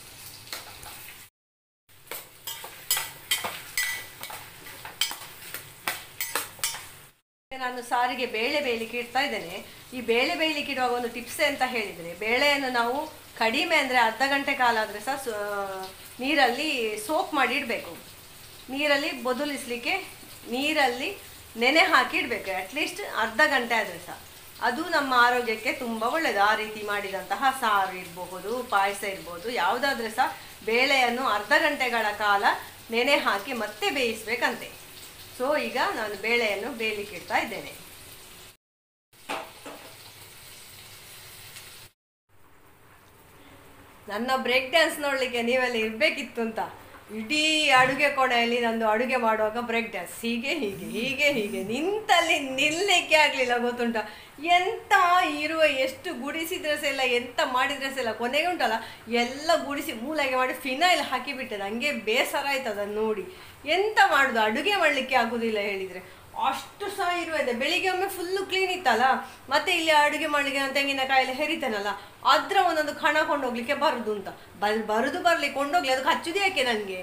ನಾನು ಸಾರಿಗೆ ಬೇಳೆ ಬೇಯಲಿಕ್ಕೆ ಇಡ್ತಾ ಇದ್ದೇನೆ. ಈ ಬೇಳೆ ಬೇಯಲಿಕ್ಕೆ ಇಡುವಾಗ ಒಂದು ಟಿಪ್ಸ್ ಅಂತ ಹೇಳಿದರೆ, ಬೇಳೆಯನ್ನು ನಾವು ಕಡಿಮೆ ಅಂದರೆ ಅರ್ಧ ಗಂಟೆ ಕಾಲ ಆದರೆ ಸಹ ನೀರಲ್ಲಿ ಸೋಪ್ ಮಾಡಿ ಇಡಬೇಕು. ನೀರಲ್ಲಿ ಬದಲಿಸಲಿಕ್ಕೆ ನೀರಲ್ಲಿ ನೆನೆ ಹಾಕಿ ಇಡಬೇಕು, ಅಟ್ಲೀಸ್ಟ್ ಅರ್ಧ ಗಂಟೆ ಆದರೆ ಸಹ. ಅದು ನಮ್ಮ ಆರೋಗ್ಯಕ್ಕೆ ತುಂಬ ಒಳ್ಳೆಯದು. ಆ ರೀತಿ ಮಾಡಿದಂತಹ ಸಾರು ಇರಬಹುದು, ಪಾಯಸ ಇರ್ಬೋದು, ಯಾವುದಾದ್ರೂ ಸಹ ಬೇಳೆಯನ್ನು ಅರ್ಧ ಗಂಟೆಗಳ ಕಾಲ ನೆನೆ ಹಾಕಿ ಮತ್ತೆ ಬೇಯಿಸಬೇಕಂತೆ. ಸೊ ಈಗ ನಾನು ಬೇಳೆಯನ್ನು ಬೇಯಲಿಕ್ಕೆ ಇಡ್ತಾ ಇದ್ದೇನೆ. ನನ್ನ ಬ್ರೇಕ್ ಡ್ಯಾನ್ಸ್ ನೋಡಲಿಕ್ಕೆ ನೀವೆಲ್ಲ ಇರಬೇಕಿತ್ತು ಅಂತ ಇಡೀ ಅಡುಗೆ ಕೋಣೆಯಲ್ಲಿ ನಂದು ಅಡುಗೆ ಮಾಡುವಾಗ ಬ್ರೇಕ್ ಡ್ಯಾನ್ಸ್, ಹೀಗೆ ಹೀಗೆ ಹೀಗೆ ಹೀಗೆ ನಿಂತಲ್ಲಿ ನಿಲ್ಲಕ್ಕೆ ಆಗಲಿಲ್ಲ ಗೊತ್ತುಂಟ. ಎಂತ ಇರುವ ಎಷ್ಟು ಗುಡಿಸಿದ್ರೆ ಸಹ ಎಂತ ಮಾಡಿದ್ರೆ ಸಹ ಕೊನೆಗೆ ಉಂಟಲ್ಲ ಎಲ್ಲ ಗುಡಿಸಿ ಮೂಲೆಗೆ ಮಾಡಿ ಫಿನೈಲ್ ಹಾಕಿಬಿಟ್ಟೆ. ನನಗೆ ಬೇಸರ ಆಯ್ತು ಅದನ್ನು ನೋಡಿ. ಎಂತ ಮಾಡುದು, ಅಡುಗೆ ಮಾಡಲಿಕ್ಕೆ ಆಗುದಿಲ್ಲ ಹೇಳಿದರೆ ಅಷ್ಟು ಸಹ ಇರುವೆ. ಬೆಳಿಗ್ಗೆ ಒಮ್ಮೆ ಫುಲ್ಲು ಕ್ಲೀನ್ ಇತ್ತಲ್ಲ, ಮತ್ತೆ ಇಲ್ಲಿ ಅಡುಗೆ ಮಾಡಲಿಕ್ಕೆ ನಾನು ತೆಂಗಿನಕಾಯಲ್ಲಿ ಹೆರಿತೇನಲ್ಲ, ಅದರ ಒಂದೊಂದು ಕಣ ಕೊಂಡೋಗ್ಲಿಕ್ಕೆ ಬರುದು ಅಂತ. ಬರುದು ಬರ್ಲಿಕ್ಕೆ ಕೊಂಡೋಗ್ಲಿ, ಅದಕ್ಕೆ ಹಚ್ಚುದು ಯಾಕೆ ನನಗೆ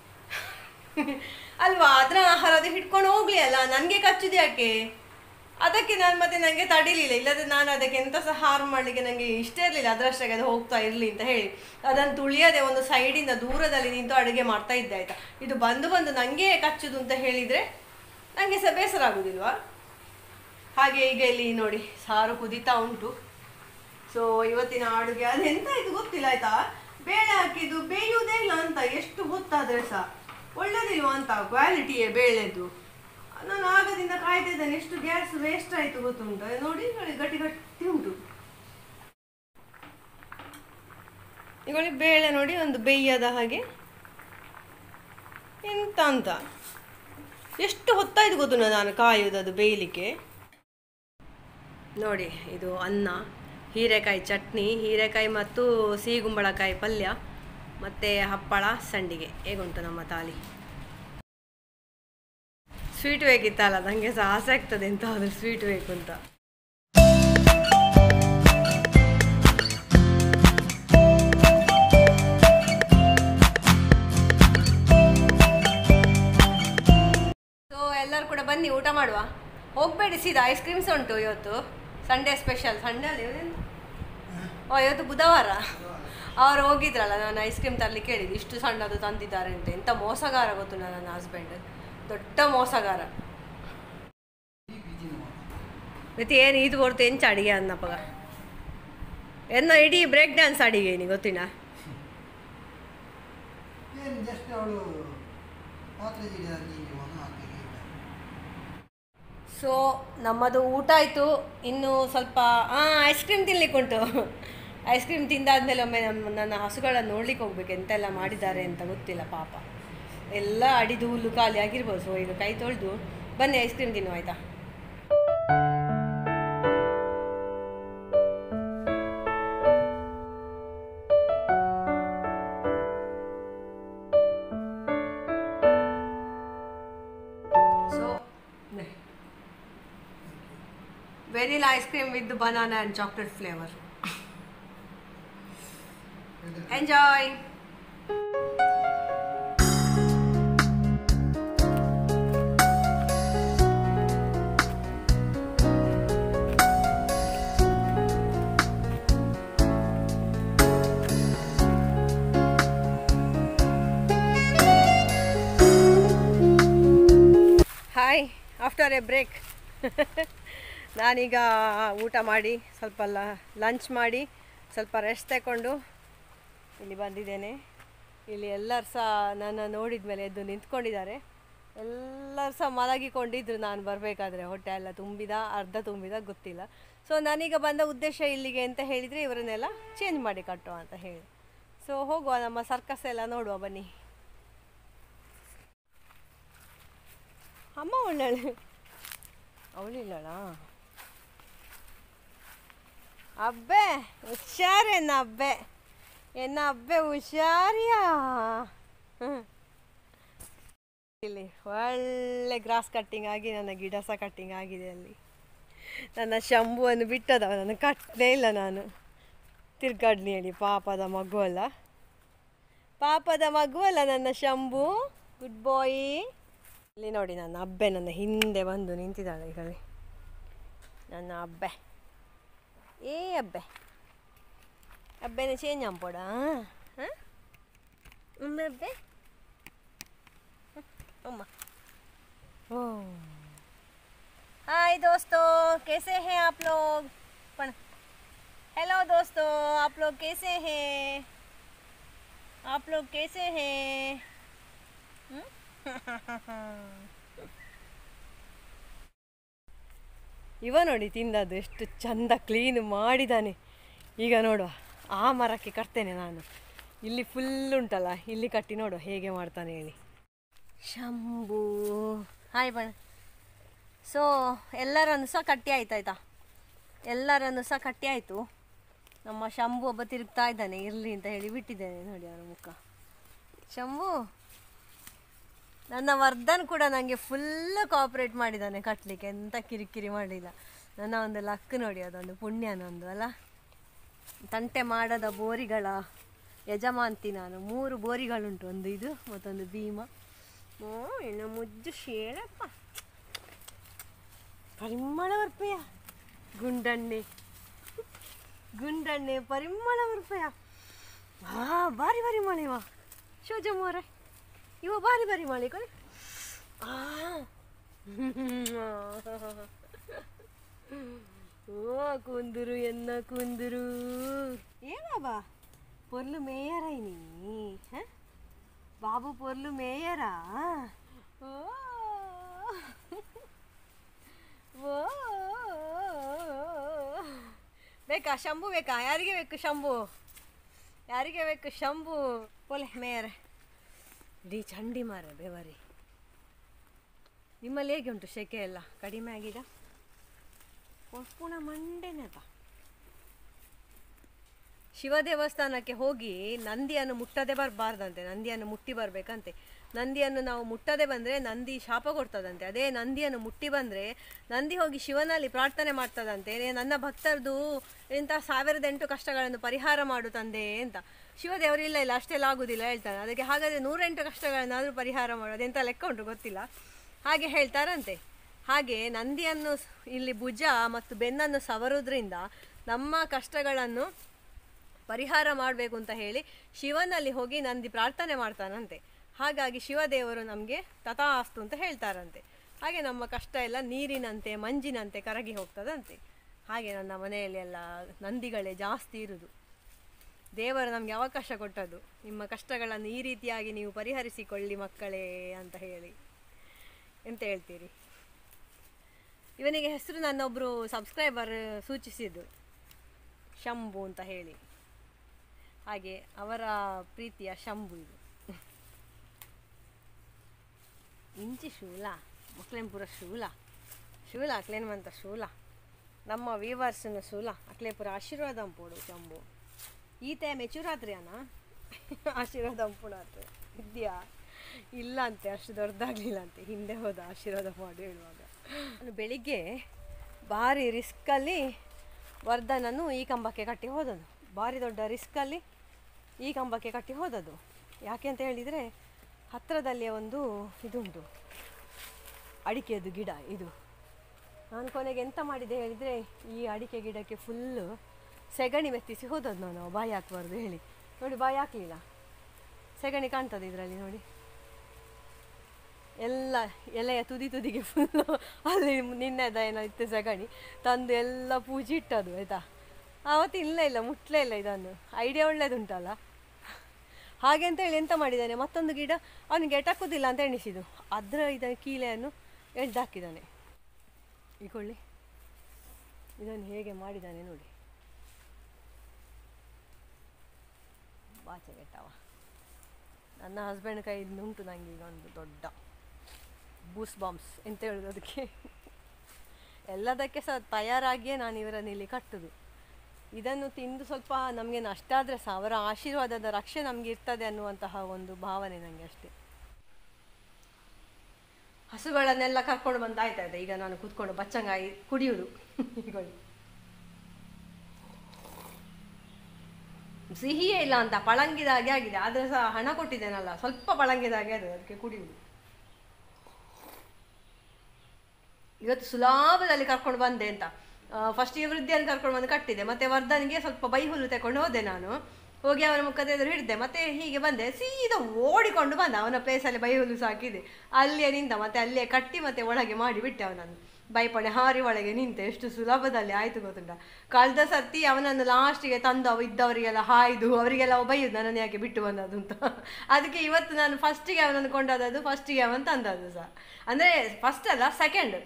ಅಲ್ವಾ? ಅದರ ಆಹಾರ ಅದು ಹಿಡ್ಕೊಂಡು ಹೋಗ್ಲಿ ಅಲ್ಲ, ನನಗೆ ಕಚ್ಚುದು ಯಾಕೆ? ಅದಕ್ಕೆ ನಾನು ಮತ್ತೆ ನನಗೆ ತಡಿಲಿಲ್ಲ. ಇಲ್ಲದ್ರೆ ನಾನು ಅದಕ್ಕೆ ಎಂತ ಸಹ ಹಾರ್ಮ್ ಮಾಡಲಿಕ್ಕೆ ನನಗೆ ಇಷ್ಟ ಇರಲಿಲ್ಲ. ಅದರಷ್ಟಾಗಿ ಅದು ಹೋಗ್ತಾ ಇರಲಿ ಅಂತ ಹೇಳಿ ಅದನ್ನು ತುಳಿಯದೆ ಒಂದು ಸೈಡಿಂದ ದೂರದಲ್ಲಿ ನಿಂತು ಅಡುಗೆ ಮಾಡ್ತಾ ಇದ್ದೆ ಆಯ್ತಾ. ಇದು ಬಂದು ಬಂದು ನನಗೆ ಕಚ್ಚುದು ಅಂತ ಹೇಳಿದರೆ ನನಗೆ ಸಹ ಬೇಸರ ಆಗುದಿಲ್ವಾ? ಹಾಗೆ ಈಗ ಇಲ್ಲಿ ನೋಡಿ ಸಾರು ಕುದೀತಾ ಉಂಟು. ಸೊ ಇವತ್ತಿನ ಅಡುಗೆ ಅದೆಂತ ಇದು ಗೊತ್ತಿಲ್ಲ ಆಯ್ತಾ. ಬೇಳೆ ಹಾಕಿದ್ದು ಬೇಯುವುದೇ ಇಲ್ಲ ಅಂತ, ಎಷ್ಟು ಹೊತ್ತಾದರೆ ಸಹ ಒಳ್ಳೇದಿಲ್ವ ಅಂತ ಕ್ವಾಲಿಟಿಯೇ ಬೇಳೆದು. ನಾನು ಆಗದಿಂದ ಕಾಯ್ತಾ ಇದ್ದೇನೆ, ಎಷ್ಟು ಗ್ಯಾಸ್ ವೇಸ್ಟ್ ಆಯಿತು ಗೊತ್ತುಂಟು. ನೋಡಿ ಗಟ್ಟಿ ಗಟ್ಟಿ ಉಂಟು. ಈಗ ಬೇಳೆ ನೋಡಿ ಒಂದು ಬೇಯದ ಹಾಗೆ ಎಂತ ಅಂತ, ಎಷ್ಟು ಹೊತ್ತಾಯ್ತು ಗೊತ್ತು ನಾನು ಕಾಯುವುದು ಅದು ಬೇಯಲಿಕ್ಕೆ. ನೋಡಿ ಇದು ಅನ್ನ, ಹೀರೆಕಾಯಿ ಚಟ್ನಿ, ಹೀರೆಕಾಯಿ ಮತ್ತು ಸಿಹಿಗುಂಬಳಕಾಯಿ ಪಲ್ಯ, ಮತ್ತು ಹಪ್ಪಳ ಸಂಡಿಗೆ. ಹೇಗುಂಟು ನಮ್ಮ ತಾಲಿ? ಸ್ವೀಟ್ ಬೇಕಿತ್ತಲ್ಲ, ನನಗೆ ಸಹ ಆಸೆ ಆಗ್ತದೆ ಎಂತ ಆದರೂ ಸ್ವೀಟ್ ಬೇಕು ಅಂತ. ಸೊ ಎಲ್ಲರೂ ಕೂಡ ಬನ್ನಿ ಊಟ ಮಾಡುವ. ಹೋಗಬೇಡಿ, ಸೀದಾ ಐಸ್ ಕ್ರೀಮ್ಸ್ ಉಂಟು ಇವತ್ತು, ಸಂಡೇ ಸ್ಪೆಷಲ್. ಸಂಡೇ ಅಲ್ಲಿ ಇವತ್ತು ಬುಧವಾರ. ಅವರು ಹೋಗಿದ್ರಲ್ಲ, ನಾನು ಐಸ್ ಕ್ರೀಮ್ ತರಲಿಕ್ಕೆ ಹೇಳಿದ್ದು, ಇಷ್ಟು ಸಣ್ಣದು ತಂದಿದ್ದಾರೆ ಅಂತ. ಎಂಥ ಮೋಸಗಾರ ಗೊತ್ತು ನನ್ನ ಹಸ್ಬೆಂಡ್, ದೊಡ್ಡ ಮೋಸಗಾರ. ಮತ್ತೆ ಏನು ಇದು ಕೊಡ್ತು ಎಂಚ ಅಡಿಗೆ ಅನ್ನಪ್ಪಗ ಎನ್ನ ಇಡೀ ಬ್ರೇಕ್ ಡ್ಯಾನ್ಸ್ ಅಡಿಗೆ ನೀ ಗೊತ್ತಿನ. ಸೊ ನಮ್ಮದು ಊಟ ಆಯಿತು. ಇನ್ನು ಸ್ವಲ್ಪ ಐಸ್ ಕ್ರೀಮ್ ತಿನ್ಲಿಕ್ಕೆ ಉಂಟು. ಐಸ್ ಕ್ರೀಮ್ ತಿಂದಾದ್ಮೇಲೆ ಒಮ್ಮೆ ನನ್ನ ಹಸುಗಳನ್ನು ನೋಡ್ಲಿಕ್ಕೆ ಹೋಗ್ಬೇಕು, ಎಂತೆಲ್ಲ ಮಾಡಿದ್ದಾರೆ ಅಂತ ಗೊತ್ತಿಲ್ಲ ಪಾಪ. ಎಲ್ಲ ಅಡಿದು ಹುಲ್ಲು ಖಾಲಿ ಆಗಿರ್ಬೋದು. ಸೊ ಈಗ ಕೈ ತೊಳೆದು ಬನ್ನಿ ಐಸ್ ಕ್ರೀಮ್ ತಿನ್ನುವ ಆಯಿತಾ. Vanilla ice cream with the banana and chocolate flavor. Enjoy! Hi, after a break. ನಾನೀಗ ಊಟ ಮಾಡಿ ಸ್ವಲ್ಪ ಲಂಚ್ ಮಾಡಿ ಸ್ವಲ್ಪ ರೆಸ್ಟ್ ತಗೊಂಡು ಇಲ್ಲಿ ಬಂದಿದ್ದೇನೆ. ಇಲ್ಲಿ ಎಲ್ಲರೂ ಸಹ ನನ್ನ ನೋಡಿದ ಮೇಲೆ ಎದ್ದು ನಿಂತ್ಕೊಂಡಿದ್ದಾರೆ. ಎಲ್ಲರೂ ಸಹ ಮಲಗಿಕೊಂಡಿದ್ರು ನಾನು ಬರಬೇಕಾದ್ರೆ. ಹೊಟ್ಟೆ ಎಲ್ಲ ತುಂಬಿದ ಅರ್ಧ ತುಂಬಿದ ಗೊತ್ತಿಲ್ಲ. ಸೊ ನಾನೀಗ ಬಂದ ಉದ್ದೇಶ ಇಲ್ಲಿಗೆ ಅಂತ ಹೇಳಿದರೆ ಇವರನ್ನೆಲ್ಲ ಚೇಂಜ್ ಮಾಡಿ ಕಟ್ಟುವ ಅಂತ ಹೇಳಿ. ಸೊ ಹೋಗುವ, ನಮ್ಮ ಸರ್ಕಸ್ ಎಲ್ಲ ನೋಡುವ ಬನ್ನಿ. ಅಮ್ಮ ಒಳ್ಳೆ ಅವಳಿಲ್ಲಳ. ಅಬ್ಬೆ ಹುಷಾರ್ ಎನ್ನ ಅಬ್ಬೆ ಹುಷಾರಿಯಾ. ಇಲ್ಲಿ ಒಳ್ಳೆ ಗ್ರಾಸ್ ಕಟ್ಟಿಂಗ್ ಆಗಿ ನನ್ನ ಗಿಡ ಸಹ ಕಟ್ಟಿಂಗ್ ಆಗಿದೆ. ಅಲ್ಲಿ ನನ್ನ ಶಂಭುವನ್ನು ಬಿಟ್ಟದ, ನನ್ನ ಕಟ್ಟಲೇ ಇಲ್ಲ ನಾನು. ತಿರ್ಗಾಡ್ನಿ ಹೇಳಿ, ಪಾಪದ ಮಗು ಅಲ್ಲ ನನ್ನ ಶಂಭು. ಗುಡ್ ಬಾಯ್. ಇಲ್ಲಿ ನೋಡಿ ನನ್ನ ಅಬ್ಬೆ ನನ್ನ ಹಿಂದೆ ಬಂದು ನಿಂತಿದ್ದಾಳೆ. ಈಗ ನನ್ನ ಅಬ್ಬೆ ಅಬ್ಬೆನ ಚೇಂಜ್ ಅಂಪೋಡ. ಅಬ್ಬೆ अम्मा। हाय दोस्तों, कैसे हैं आप लोग? हेलो दोस्तों, आप लोग कैसे हैं? आप लोग कैसे हैं? ಇವ ನೋಡಿ ತಿಂದದ್ದು ಎಷ್ಟು ಚಂದ ಕ್ಲೀನ್ ಮಾಡಿದ್ದಾನೆ. ಈಗ ನೋಡುವ, ಆ ಮರಕ್ಕೆ ಕಟ್ತೇನೆ ನಾನು. ಇಲ್ಲಿ ಫುಲ್ ಉಂಟಲ್ಲ, ಇಲ್ಲಿ ಕಟ್ಟಿ ನೋಡು ಹೇಗೆ ಮಾಡ್ತಾನೆ ಹೇಳಿ. ಶಂಭು ಹಾಯ್ ಬಣ್ಣ. ಸೊ ಎಲ್ಲರನ್ನು ಸಹ ಕಟ್ಟಿ ಆಯ್ತಾಯ್ತಾ, ಎಲ್ಲರನ್ನು ಸಹ ಕಟ್ಟಿ ಆಯಿತು. ನಮ್ಮ ಶಂಭು ಒಬ್ಬ ತಿರುಗ್ತಾ ಇದ್ದಾನೆ, ಇರಲಿ ಅಂತ ಹೇಳಿ ಬಿಟ್ಟಿದ್ದೇನೆ. ನೋಡಿ ಅವನ ಮುಖ. ಶಂಭು, ನನ್ನ ವರ್ಧನ್ ಕೂಡ ನನಗೆ ಫುಲ್ ಕೋಆಪ್ರೇಟ್ ಮಾಡಿದ್ದಾನೆ ಕಟ್ಟಲಿಕ್ಕೆ, ಎಂತ ಕಿರಿಕಿರಿ ಮಾಡಲಿಲ್ಲ. ನನ್ನ ಒಂದು ಲಕ್ ನೋಡಿ, ಅದೊಂದು ಪುಣ್ಯನೊಂದು ಅಲ್ಲ. ತಂಟೆ ಮಾಡದ ಬೋರಿಗಳ ಯಜಮಾಂತಿ ನಾನು. 3 ಬೋರಿಗಳುಂಟು, ಒಂದು ಇದು ಮತ್ತೊಂದು ಭೀಮ. ಇನ್ನು ಮುಜ್ಜು ಶೇಳಪ್ಪ, ಪರಿಮಳ ವರ್ಪೆಯ ಗುಂಡಣ್ಣೆ, ಗುಂಡಣ್ಣೆ ಪರಿಮಳ ವರ್ಪೆಯ. ಬಾರಿ ಬಾರಿ ಮಳೆ ಇವ ಶೋಜಮ್ಮವ್ರೆ, ಇವ ಬಾರಿ ಬಾರಿ ಮಳೆ ಕೊನೆ. ಓ ಕುಂದುರು ಎನ್ನ ಕುಂದುರು ఏ బాబా పొర్లు మేయరైని బాబు పొర్లు మేయరా. ఓ ಓ ಬೇಕಾ ಶಂಭು? ಬೇಕಾ? ಯಾರಿಗೆ ಬೇಕು ಶಂಭು? ಯಾರಿಗೆ ಬೇಕು ಶಂಭು? ಪೋಲೆ ಮೇಯರೆ ಇಡೀ ಚಂಡಿ ಮಾರ ಬೆವರಿ. ನಿಮ್ಮಲ್ಲಿ ಹೇಗೆ ಉಂಟು ಸೆಕೆ ಎಲ್ಲ? ಕಡಿಮೆ ಆಗಿದೆ? ಪುಣ ಮಂಡೆನೆತ. ಶಿವ ದೇವಸ್ಥಾನಕ್ಕೆ ಹೋಗಿ ನಂದಿಯನ್ನು ಮುಟ್ಟದೆ ಬರಬಾರ್ದಂತೆ, ನಂದಿಯನ್ನು ಮುಟ್ಟಿ ಬರಬೇಕಂತೆ. ನಂದಿಯನ್ನು ನಾವು ಮುಟ್ಟದೆ ಬಂದರೆ ನಂದಿ ಶಾಪ ಕೊಡ್ತದಂತೆ. ಅದೇ ನಂದಿಯನ್ನು ಮುಟ್ಟಿ ಬಂದರೆ ನಂದಿ ಹೋಗಿ ಶಿವನಲ್ಲಿ ಪ್ರಾರ್ಥನೆ ಮಾಡ್ತದಂತೆ, ನನ್ನ ಭಕ್ತರದು ಇಂಥ 1008 ಕಷ್ಟಗಳನ್ನು ಪರಿಹಾರ ಮಾಡು ತಂದೆ ಅಂತ. ಶಿವದೇವರು ಇಲ್ಲ ಇಲ್ಲ ಅಷ್ಟೆಲ್ಲ ಆಗೋದಿಲ್ಲ ಹೇಳ್ತಾನೆ. ಅದಕ್ಕೆ ಹಾಗಾದರೆ 108 ಕಷ್ಟಗಳನ್ನಾದರೂ ಪರಿಹಾರ ಮಾಡೋದು, ಎಂಥ ಲೆಕ್ಕ ಉಂಟು ಗೊತ್ತಿಲ್ಲ, ಹಾಗೆ ಹೇಳ್ತಾರಂತೆ. ಹಾಗೆ ನಂದಿಯನ್ನು ಇಲ್ಲಿ ಭುಜ ಮತ್ತು ಬೆನ್ನನ್ನು ಸವರೋದ್ರಿಂದ ನಮ್ಮ ಕಷ್ಟಗಳನ್ನು ಪರಿಹಾರ ಮಾಡಬೇಕು ಅಂತ ಹೇಳಿ ಶಿವನಲ್ಲಿ ಹೋಗಿ ನಂದಿ ಪ್ರಾರ್ಥನೆ ಮಾಡ್ತಾನಂತೆ. ಹಾಗಾಗಿ ಶಿವದೇವರು ನಮಗೆ ತಥಾಸ್ತು ಅಂತ ಹೇಳ್ತಾರಂತೆ. ಹಾಗೆ ನಮ್ಮ ಕಷ್ಟ ಎಲ್ಲ ನೀರಿನಂತೆ ಮಂಜಿನಂತೆ ಕರಗಿ ಹೋಗ್ತದಂತೆ. ಹಾಗೆ ನನ್ನ ಮನೆಯಲ್ಲಿ ಎಲ್ಲ ನಂದಿಗಳೇ ಜಾಸ್ತಿ ಇರುವುದು. ದೇವರು ನಮಗೆ ಅವಕಾಶ ಕೊಟ್ಟದ್ದು, ನಿಮ್ಮ ಕಷ್ಟಗಳನ್ನು ಈ ರೀತಿಯಾಗಿ ನೀವು ಪರಿಹರಿಸಿಕೊಳ್ಳಿ ಮಕ್ಕಳೇ ಅಂತ ಹೇಳಿ. ಎಂತ ಹೇಳ್ತೀರಿ? ಇವನಿಗೆ ಹೆಸರು ನನ್ನೊಬ್ಬರು ಸಬ್ಸ್ಕ್ರೈಬರ್ ಸೂಚಿಸಿದ್ದು, ಶಂಭು ಅಂತ ಹೇಳಿ. ಹಾಗೆ ಅವರ ಪ್ರೀತಿಯ ಶಂಭು ಇದು. ಇಂಚಿ ಶೂಲ ಮಕ್ಳೆಂಪುರ ಶೂಲ ಶೂಲ ಅಕ್ಲೇನ್ಮಂತ ಶೂಲ ನಮ್ಮ ವೀವರ್ಸ್ನ ಶೂಲ ಅಕ್ಲೇಪುರ ಆಶೀರ್ವಾದಂ ಪೋಡು ಶಂಭು. ಈತೆ ಮೆಚೂರಾತ್ರಿ ಅಣ್ಣ ಆಶೀರ್ವಾದಂ ಪುಡಾತ್ರೆ ವಿದ್ಯಾ ಇಲ್ಲ ಅಂತೆ, ಅಷ್ಟು ದೊಡ್ಡದಾಗಲಿಲ್ಲ ಅಂತೆ, ಹಿಂದೆ ಹೋದ ಆಶೀರ್ವಾದ ಮಾಡಿ ಹೇಳುವಾಗ. ನಾನು ಬೆಳಿಗ್ಗೆ ಭಾರಿ ರಿಸ್ಕಲ್ಲಿ ವರ್ಧನನ್ನು ಈ ಕಂಬಕ್ಕೆ ಕಟ್ಟಿ ಹೋದನು. ಭಾರಿ ದೊಡ್ಡ ರಿಸ್ಕಲ್ಲಿ ಈ ಕಂಬಕ್ಕೆ ಕಟ್ಟಿ ಹೋದದ್ದು. ಯಾಕೆ ಅಂತ ಹೇಳಿದರೆ ಹತ್ತಿರದಲ್ಲಿಯೇ ಒಂದು ಇದುಂಟು, ಅಡಿಕೆದು ಗಿಡ ಇದು. ನಾನು ಕೊನೆಗೆ ಎಂತ ಮಾಡಿದೆ ಹೇಳಿದರೆ, ಈ ಅಡಿಕೆ ಗಿಡಕ್ಕೆ ಫುಲ್ಲು ಸೆಗಣಿ ಮೆತ್ತಿಸಿ ಹೋದದ್ದು ನಾನು, ಬಾಯಿ ಹಾಕಬಾರ್ದು ಹೇಳಿ. ನೋಡಿ ಬಾಯಿ ಹಾಕಲಿಲ್ಲ, ಸೆಗಣಿ ಕಾಣ್ತದೆ ಇದರಲ್ಲಿ ನೋಡಿ. ಎಲ್ಲ ಎಲೆಯ ತುದಿಗೆ ಫುಲ್ಲು ಅಲ್ಲಿ ನಿನ್ನೆದ ಏನೋ ಇತ್ತು ಸೆಗಣಿ ತಂದು ಎಲ್ಲ ಪೂಜೆ ಇಟ್ಟದು ಆಯಿತಾ. ಆವತ್ತು ಇಲ್ಲ ಮುಟ್ಲೇ ಇಲ್ಲ. ಇದನ್ನು ಐಡಿಯಾ ಒಳ್ಳೇದುಂಟಲ್ಲ. ಹಾಗೆ ಅಂತ ಹೇಳಿ ಎಂತ ಮಾಡಿದ್ದಾನೆ, ಮತ್ತೊಂದು ಗಿಡ ಅವನಿಗೆ ಎಟಕುವುದಿಲ್ಲ ಅಂತ ಎಣಿಸಿದ್ದು, ಅದರ ಇದನ್ನು ಕೀಲೆಯನ್ನು ಎಳ್ದಾಕಿದ್ದಾನೆ. ಈಕೊಳ್ಳಿ ಇದನ್ನು ಹೇಗೆ ಮಾಡಿದ್ದಾನೆ ನೋಡಿ. ಬಾಚೆಗೆಟ್ಟವ. ನನ್ನ ಹಸ್ಬೆಂಡ್ ಕೈಯಿಂದ ಉಂಟು ನನಗೆ ಈಗ ಒಂದು ದೊಡ್ಡ ಬೂಸ್ ಬಾಂಬ್ಸ್ ಎಂತ ಹೇಳೋದು ಅದಕ್ಕೆ. ಎಲ್ಲದಕ್ಕೆ ಸಹ ತಯಾರಾಗಿಯೇ ನಾನು ಇವರನ್ನು ಇಲ್ಲಿ ಕಟ್ಟುದು. ಇದನ್ನು ತಿಂದು ಸ್ವಲ್ಪ ನಮಗೆ ನಷ್ಟ ಆದರೆ ಸಹ ಅವರ ಆಶೀರ್ವಾದದ ರಕ್ಷೆ ನಮಗೆ ಇರ್ತದೆ ಅನ್ನುವಂತಹ ಒಂದು ಭಾವನೆ ನನಗೆ ಅಷ್ಟೇ. ಹಸುಗಳನ್ನೆಲ್ಲ ಕರ್ಕೊಂಡು ಬಂದಾಯ್ತದೆ. ಈಗ ನಾನು ಕೂತ್ಕೊಂಡು ಬಚ್ಚಂಗಾಯಿ ಕುಡಿಯುವುದು. ಹೀಗೊಳ್ಳಿ ಸಿಹಿಯೇ ಇಲ್ಲ ಅಂತ ಪಳಂಗಿದಾಗೆ ಆಗಿದೆ, ಆದರೆ ಸಹ ಹಣ ಕೊಟ್ಟಿದ್ದೇನಲ್ಲ, ಸ್ವಲ್ಪ ಪಳಂಗಿದಾಗೆ ಅದು, ಅದಕ್ಕೆ ಕುಡಿಯುವುದು. ಇವತ್ತು ಸುಲಭದಲ್ಲಿ ಕರ್ಕೊಂಡು ಬಂದೆ ಅಂತ. ಫಸ್ಟಿಗೆ ವೃದ್ಧಿಯನ್ನು ಕರ್ಕೊಂಡು ಬಂದು ಕಟ್ಟಿದೆ, ಮತ್ತೆ ವರ್ಧನಿಗೆ ಸ್ವಲ್ಪ ಬೈಹುಲ್ಲು ತಗೊಂಡು ಹೋದೆ ನಾನು. ಹೋಗಿ ಅವನ ಮುಖದ ಎದುರು ಹಿಡಿದೆ, ಮತ್ತೆ ಹೀಗೆ ಬಂದೆ, ಸೀದಾ ಓಡಿಕೊಂಡು ಬಂದ. ಅವನ ಪ್ಲೇಸಲ್ಲಿ ಬೈಹುಲ್ಲು ಸಾಕಿದೆ, ಅಲ್ಲಿಯೇ ನಿಂತ, ಮತ್ತೆ ಅಲ್ಲಿಯೇ ಕಟ್ಟಿ ಮತ್ತೆ ಒಳಗೆ ಮಾಡಿಬಿಟ್ಟೆ ಅವನನ್ನು. ಬೈಪಣೆ ಹಾರಿ ಒಳಗೆ ನಿಂತೆ. ಎಷ್ಟು ಸುಲಭದಲ್ಲಿ ಆಯಿತು ಗೊತ್ತುಂಟ. ಕಳೆದ ಸರ್ತಿ ಅವನನ್ನು ಲಾಸ್ಟಿಗೆ ತಂದು ಇದ್ದವರಿಗೆಲ್ಲ ಹಾಯ್ದು ಅವರಿಗೆಲ್ಲ ಬೈಯುದು ನನ್ನನ್ನು ಯಾಕೆ ಬಿಟ್ಟು ಬಂದದ್ದು ಅಂತ. ಅದಕ್ಕೆ ಇವತ್ತು ನಾನು ಫಸ್ಟಿಗೆ ಅವನನ್ನು ಕೊಂಡದ್ದು, ಫಸ್ಟಿಗೆ ಅವನು ತಂದದ್ದು ಸಹ. ಅಂದರೆ ಫಸ್ಟ್ ಅಲ್ಲ, ಸೆಕೆಂಡ್.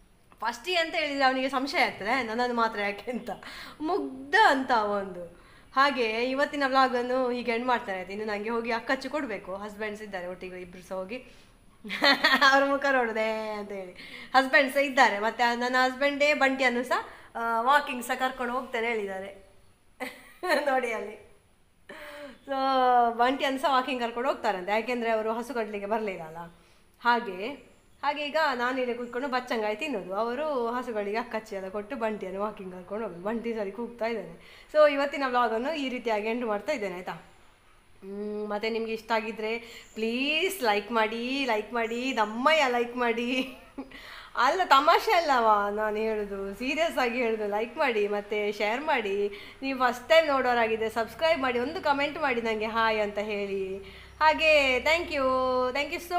ಫಸ್ಟಿಗೆ ಅಂತ ಹೇಳಿದರೆ ಅವನಿಗೆ ಸಂಶಯ ಆಗ್ತದೆ, ನನ್ನನ್ನು ಮಾತ್ರ ಯಾಕೆ ಅಂತ. ಮುಗ್ಧ ಅಂತ ಒಂದು. ಹಾಗೆ ಇವತ್ತಿನ ವ್ಲಾಗನ್ನು ಹೀಗೆ ಎಂಡ್ ಮಾಡ್ತಾರೆ ಆಯ್ತು. ಇನ್ನು ನನಗೆ ಹೋಗಿ ಅಕ್ಕಚ್ಚು ಕೊಡಬೇಕು. ಹಸ್ಬೆಂಡ್ಸ್ ಇದ್ದಾರೆ ಒಟ್ಟಿಗೆ, ಇಬ್ಬರು ಸಹ ಹೋಗಿ ಅವ್ರ ಮುಖ ನೋಡಿದೆ ಅಂತ ಹೇಳಿ. ಹಸ್ಬೆಂಡ್ ಸಹ ಇದ್ದಾರೆ, ಮತ್ತು ನನ್ನ ಹಸ್ಬೆಂಡೇ ಬಂಟಿಯನ್ನು ಸಹ ವಾಕಿಂಗ್ ಸಹ ಕರ್ಕೊಂಡು ಹೋಗ್ತೇನೆ ಹೇಳಿದ್ದಾರೆ. ನೋಡಿ ಅಲ್ಲಿ. ಸೊ ಬಂಟಿಯನ್ನು ಸಹ ವಾಕಿಂಗ್ ಕರ್ಕೊಂಡು ಹೋಗ್ತಾರಂತೆ, ಯಾಕೆಂದರೆ ಅವರು ಹಸು ಕಟ್ಟಲಿಕ್ಕೆ ಬರಲಿಲ್ಲಲ್ಲ. ಹಾಗೆ ಈಗ ನಾನಿಲ್ಲಿ ಕೂತ್ಕೊಂಡು ಬಚ್ಚಂಗಾಯಿ ತಿನ್ನೋದು, ಅವರು ಹಸುಗಳಿಗೆ ಅಕ್ಕಚ್ಚಿ ಎಲ್ಲ ಕೊಟ್ಟು ಬಂಟಿಯನ್ನು ವಾಕಿಂಗ್ ಕರ್ಕೊಂಡು ಹೋಗೋದು. ಬಂಟಿ ಸರಿ ಕೂಗ್ತಾ ಇದ್ದಾನೆ. ಸೊ ಇವತ್ತಿನ ವ್ಲಾಗನ್ನು ಈ ರೀತಿಯಾಗಿ ಎಂಡ್ ಮಾಡ್ತಾ ಇದ್ದೇನೆ ಆಯಿತಾ. ಮತ್ತು ನಿಮಗೆ ಇಷ್ಟ ಆಗಿದ್ದರೆ ಪ್ಲೀಸ್ ಲೈಕ್ ಮಾಡಿ ನಮ್ಮಯ್ಯ ಲೈಕ್ ಮಾಡಿ. ಅಲ್ಲ ತಮಾಷೆ ಅಲ್ಲವಾ ನಾನು ಹೇಳೋದು, ಸೀರಿಯಸ್ ಆಗಿ ಹೇಳೋದು. ಲೈಕ್ ಮಾಡಿ ಮತ್ತು ಶೇರ್ ಮಾಡಿ. ನೀವು ಫಸ್ಟ್ ಟೈಮ್ ನೋಡೋರಾಗಿದೆ ಸಬ್ಸ್ಕ್ರೈಬ್ ಮಾಡಿ, ಒಂದು ಕಮೆಂಟ್ ಮಾಡಿ ನನಗೆ ಹಾಯ್ ಅಂತ ಹೇಳಿ. ಹಾಗೆ ಥ್ಯಾಂಕ್ ಯು ಸೋ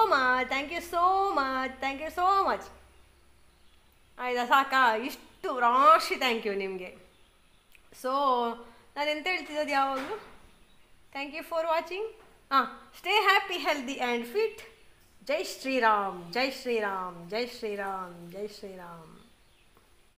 ಮಚ್. ಆಯಿತಾ, ಸಾಕಾ? ಇಷ್ಟು ರಾಶಿ ಥ್ಯಾಂಕ್ ಯು ನಿಮಗೆ. ಸೊ ನಾನು ಎಂತ ಹೇಳ್ತಿದ್ದದ್ದು ಯಾವಾಗಲೂ, thank you for watching. Stay happy, healthy and fit. ಜೈ ಶ್ರೀರಾಮ್, ಜೈ ಶ್ರೀರಾಮ್, ಜೈ ಶ್ರೀರಾಮ್, ಜೈ ಶ್ರೀರಾಮ್.